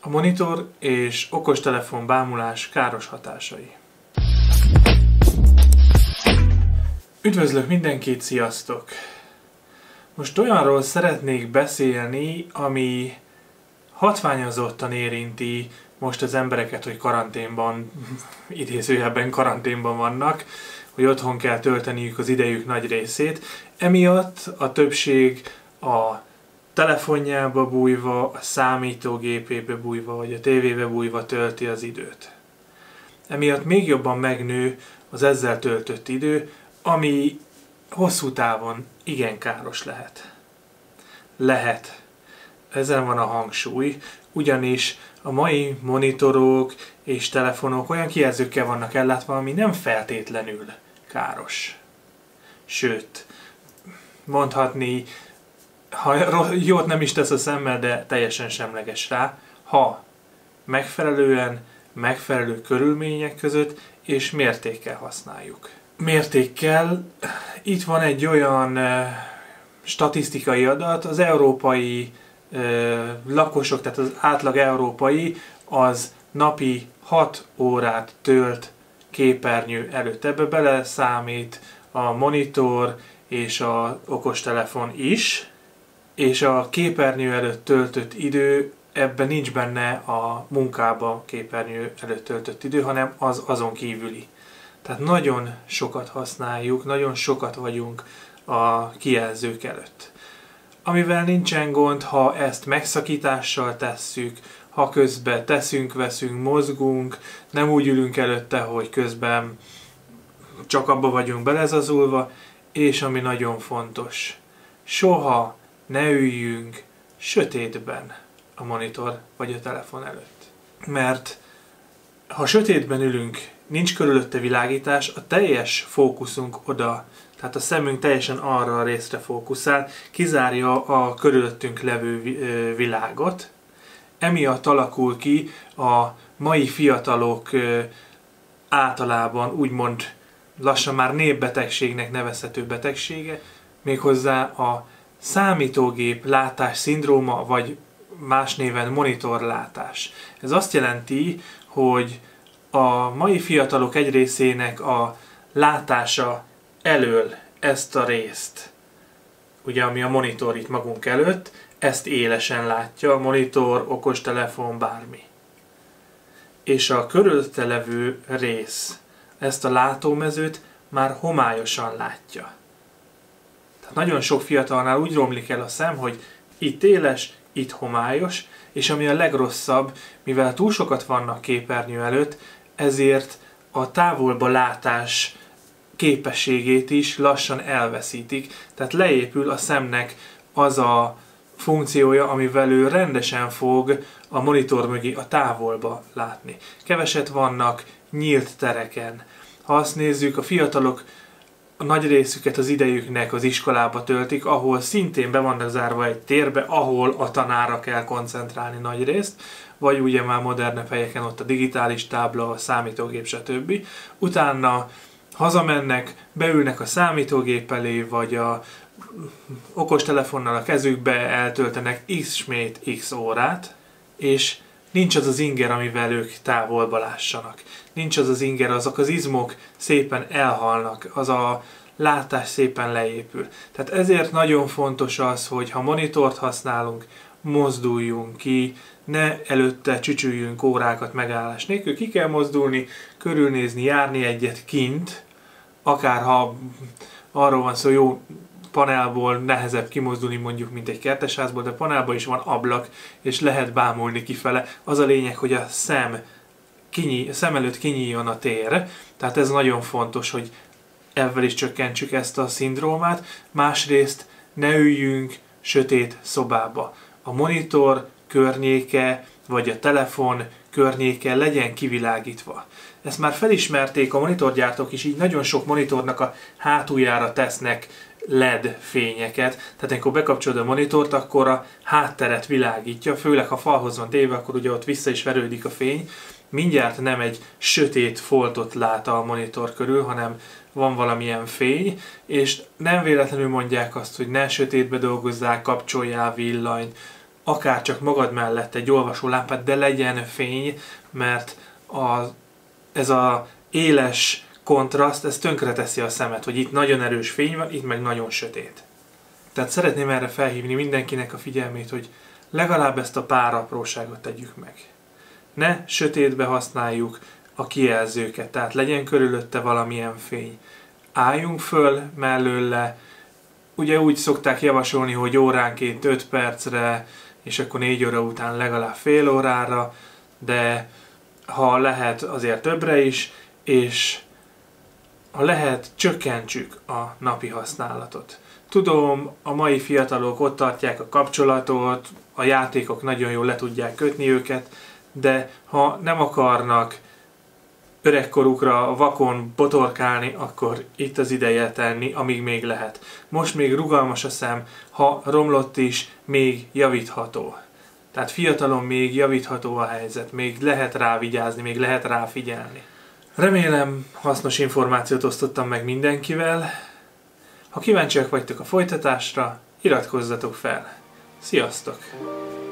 A monitor és okostelefon bámulás káros hatásai. Üdvözlök mindenkit, sziasztok! Most olyanról szeretnék beszélni, ami hatványozottan érinti most az embereket, hogy karanténban, idézőjelben karanténban vannak, hogy otthon kell tölteniük az idejük nagy részét. Emiatt a többség a telefonjába bújva, a számítógépébe bújva, vagy a tévébe bújva tölti az időt. Emiatt még jobban megnő az ezzel töltött idő, ami hosszú távon igen káros lehet. Ezen van a hangsúly, ugyanis a mai monitorok és telefonok olyan kijelzőkkel vannak ellátva, ami nem feltétlenül káros. Sőt, mondhatni, ha jót nem is tesz a szemmel, de teljesen semleges rá, ha megfelelő körülmények között és mértékkel használjuk. Mértékkel, itt van egy olyan statisztikai adat, az európai lakosok, tehát az átlag európai, az napi 6 órát tölt képernyő előtt. Ebbe beleszámít a monitor és az okostelefon is, és a képernyő előtt töltött idő, ebben nincs benne a munkába képernyő előtt töltött idő, hanem az azon kívüli. Tehát nagyon sokat használjuk, nagyon sokat vagyunk a kijelzők előtt. Amivel nincsen gond, ha ezt megszakítással tesszük, ha közben teszünk, veszünk, mozgunk, nem úgy ülünk előtte, hogy közben csak abba vagyunk belezazulva, és ami nagyon fontos, soha ne üljünk sötétben a monitor vagy a telefon előtt. Mert ha sötétben ülünk, nincs körülötte világítás, a teljes fókuszunk oda, tehát a szemünk teljesen arra a részre fókuszál, kizárja a körülöttünk levő világot. Emiatt alakul ki a mai fiatalok általában úgymond lassan már népbetegségnek nevezhető betegsége, méghozzá a számítógép látás szindróma, vagy más néven monitorlátás. Ez azt jelenti, hogy a mai fiatalok egy részének a látása elől ezt a részt, ugye ami a monitor itt magunk előtt, ezt élesen látja, a monitor, okostelefon, bármi. És a körülötte levő rész, ezt a látómezőt már homályosan látja. Tehát nagyon sok fiatalnál úgy romlik el a szem, hogy itt éles, itt homályos, és ami a legrosszabb, mivel túl sokat vannak képernyő előtt, ezért a távolba látás képességét is lassan elveszítik. Tehát leépül a szemnek az a funkciója, amivel ő rendesen fog a monitor mögé a távolba látni. Keveset vannak nyílt tereken. Ha azt nézzük, a fiatalok a nagy részüket az idejüknek az iskolába töltik, ahol szintén be vannak zárva egy térbe, ahol a tanára kell koncentrálni nagy részt, vagy ugye már modernebb helyeken ott a digitális tábla, a számítógép, stb. Utána hazamennek, beülnek a számítógép elé, vagy a okostelefonnal a kezükbe eltöltenek ismét x órát, és nincs az az inger, amivel ők távolba lássanak. Nincs az az inger, azok az izmok szépen elhalnak, az a látás szépen leépül. Tehát ezért nagyon fontos az, hogy ha monitort használunk, mozduljunk ki, ne előtte csücsüljünk órákat megállás nélkül, ki kell mozdulni, körülnézni, járni egyet kint, akár ha arról van szó, jó, panelból nehezebb kimozdulni mondjuk, mint egy kertesházból, de panelban is van ablak, és lehet bámulni kifele. Az a lényeg, hogy a szem előtt kinyíljon a tér, tehát ez nagyon fontos, hogy ezzel is csökkentsük ezt a szindrómát. Másrészt ne üljünk sötét szobába. A monitor környéke, vagy a telefon környéke legyen kivilágítva. Ezt már felismerték a monitorgyártók is, így nagyon sok monitornak a hátuljára tesznek LED fényeket, tehát amikor bekapcsolod a monitort, akkor a hátteret világítja, főleg ha falhoz van téve, akkor ugye ott vissza is verődik a fény, mindjárt nem egy sötét foltot lát a monitor körül, hanem van valamilyen fény, és nem véletlenül mondják azt, hogy ne sötétbe dolgozzál, kapcsoljál villanyt, akár csak magad mellett egy olvasólámpát, de legyen fény, mert ez az éles kontraszt, ez tönkreteszi a szemet, hogy itt nagyon erős fény van, itt meg nagyon sötét. Tehát szeretném erre felhívni mindenkinek a figyelmét, hogy legalább ezt a pár apróságot tegyük meg. Ne sötétbe használjuk a kijelzőket, tehát legyen körülötte valamilyen fény. Álljunk föl mellőle, ugye úgy szokták javasolni, hogy óránként 5 percre, és akkor 4 óra után legalább fél órára, de ha lehet azért többre is, és ha lehet, csökkentsük a napi használatot. Tudom, a mai fiatalok ott tartják a kapcsolatot, a játékok nagyon jól le tudják kötni őket, de ha nem akarnak öregkorukra vakon botorkálni, akkor itt az ideje tenni, amíg még lehet. Most még rugalmas a szem, ha romlott is, még javítható. Tehát fiatalon még javítható a helyzet, még lehet rá vigyázni, még lehet rá figyelni. Remélem hasznos információt osztottam meg mindenkivel. Ha kíváncsiak vagytok a folytatásra, iratkozzatok fel. Sziasztok!